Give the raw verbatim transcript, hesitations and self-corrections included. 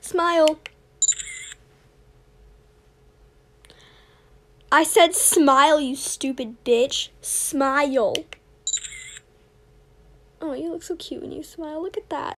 Smile. I said smile, you stupid bitch. Smile. Oh, you look so cute when you smile. Look at that.